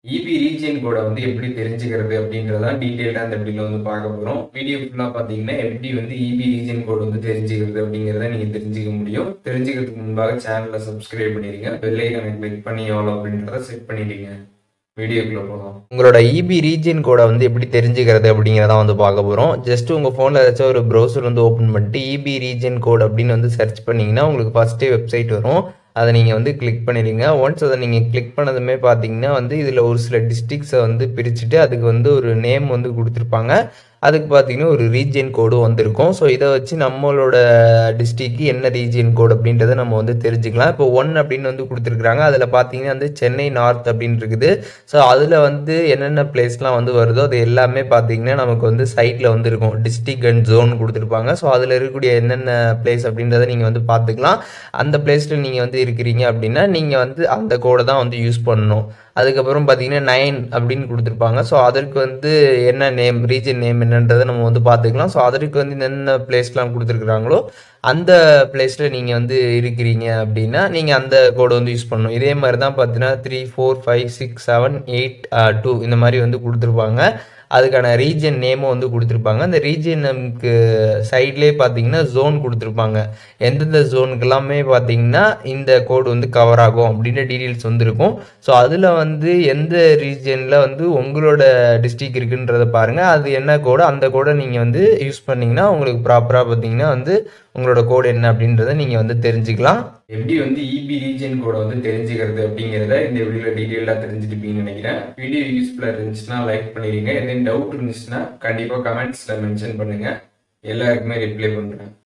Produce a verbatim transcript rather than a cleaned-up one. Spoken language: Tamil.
இபி ரீஜியன் கோடை வந்து எப்படி தெரிஞ்சுக்கிறது அப்படின்றத டீட்டெயிலாக அந்த வீடியோவில் வந்து பார்க்க போகிறோம். வீடியோ ஃபுல்லாக பார்த்தீங்கன்னா எப்படி வந்து இபி ரீஜியன் கோடு வந்து தெரிஞ்சுக்கிறது அப்படிங்கிறத நீங்கள் தெரிஞ்சுக்க முடியும். தெரிஞ்சுக்கிறதுக்கு முன்பாக சேனலை சப்ஸ்கிரைப் பண்ணிடுங்க, பெல் ஐகானை கிளிக் பண்ணி எவ்வளோ அப்படின்றத செட் பண்ணிடுங்க. வீடியோக்குள்ள போகலாம். உங்களோட இபி ரீஜியன் கோடை வந்து எப்படி தெரிஞ்சுக்கிறது அப்படிங்கிறத வந்து பார்க்க போகிறோம். ஜஸ்ட் உங்கள் ஃபோனில் ஏதாச்சும் ஒரு ப்ரௌசர் வந்து ஓப்பன் பண்ணிட்டு இபி ரீஜியன் கோட் அப்படின்னு வந்து சர்ச் பண்ணிங்கன்னா உங்களுக்கு ஃபஸ்ட்டே வெப்சைட் வரும். அதை நீங்கள் வந்து கிளிக் பண்ணிடுங்க. ஒன்ஸ் அதை நீங்கள் கிளிக் பண்ணதுமே பார்த்தீங்கன்னா வந்து இதில் ஒரு சில டிஸ்ட்ரிக்ஸை வந்து பிரிச்சுட்டு அதுக்கு வந்து ஒரு நேம் வந்து கொடுத்துருப்பாங்க. அதுக்கு பார்த்தீங்கன்னா ஒரு ரீஜியன் கோடு வந்திருக்கும். ஸோ இதை வச்சு நம்மளோட டிஸ்ட்ரிக்கு என்ன ரீஜியன் கோடு அப்படின்றத நம்ம வந்து தெரிஞ்சுக்கலாம். இப்போ ஒன் அப்படின்னு வந்து கொடுத்துருக்குறாங்க. அதில் பார்த்தீங்கன்னா வந்து சென்னை நார்த் அப்படின்னு இருக்குது. ஸோ அதில் வந்து என்னென்ன பிளேஸ்லாம் வந்து வருதோ அது எல்லாமே பார்த்தீங்கன்னா நமக்கு வந்து சைட்டில் வந்து இருக்கும். டிஸ்ட்ரிக் அண்ட் ஜோன் கொடுத்துருப்பாங்க. ஸோ அதில் இருக்கக்கூடிய என்னென்ன பிளேஸ் அப்படின்றத நீங்கள் வந்து பார்த்துக்கலாம். அந்த பிளேஸில் நீங்கள் வந்து இருக்கிறீங்க அப்படின்னா நீங்கள் வந்து அந்த கோடை தான் வந்து யூஸ் பண்ணணும். அதுக்கப்புறம் பார்த்தீங்கன்னா நைன் அப்படின்னு கொடுத்துருப்பாங்க. ஸோ அதற்கு வந்து என்ன நேம், ரீஜன் நேம் என்னன்றதை நம்ம வந்து பார்த்துக்கலாம். ஸோ அதற்கு வந்து என்னென்ன பிளேஸ்லாம் கொடுத்துருக்குறாங்களோ அந்த பிளேஸில் நீங்கள் வந்து இருக்கிறீங்க அப்படின்னா நீங்கள் அந்த கோடு வந்து யூஸ் பண்ணணும். இதே மாதிரி தான் பார்த்தீங்கன்னா three four five six seven eight two இந்த மாதிரி வந்து கொடுத்துருப்பாங்க. அதுக்கான ரீஜன் நேமும் வந்து கொடுத்துருப்பாங்க. அந்த ரீஜன் நேமுக்கு சைட்லேயே பார்த்தீங்கன்னா ஜோன் கொடுத்துருப்பாங்க. எந்தெந்த ஜோனுக்கு எல்லாமே பார்த்தீங்கன்னா இந்த கோடு வந்து கவர் ஆகும் அப்படின்ற டீட்டெயில்ஸ் வந்து இருக்கும். ஸோ அதில் வந்து எந்த ரீஜனில் வந்து உங்களோட டிஸ்ட்ரிக் இருக்குன்றதை பாருங்கள். அது என்ன கோடு, அந்த கோடை நீங்கள் வந்து யூஸ் பண்ணிங்கன்னா உங்களுக்கு ப்ராப்பராக பார்த்தீங்கன்னா வந்து உங்களோட கோடு என்ன அப்படின்றத நீங்கள் வந்து தெரிஞ்சுக்கலாம். எப்படி வந்து இபி ரீஜன் கோடை வந்து தெரிஞ்சுக்கிறது அப்படிங்கிறத இந்த வீடியோவில் டீட்டெயிலாக தெரிஞ்சுட்டுப்பீங்கன்னு நினைக்கிறேன். வீடியோ யூஸ்ஃபுல்லாக இருந்துச்சுன்னா லைக் பண்ணிடுங்க. எதுவும் டவுட் இருந்துச்சுன்னா கண்டிப்பாக கமெண்ட்ஸில் மென்ஷன் பண்ணுங்கள். எல்லாருக்குமே ரிப்ளை பண்ணுறேன்.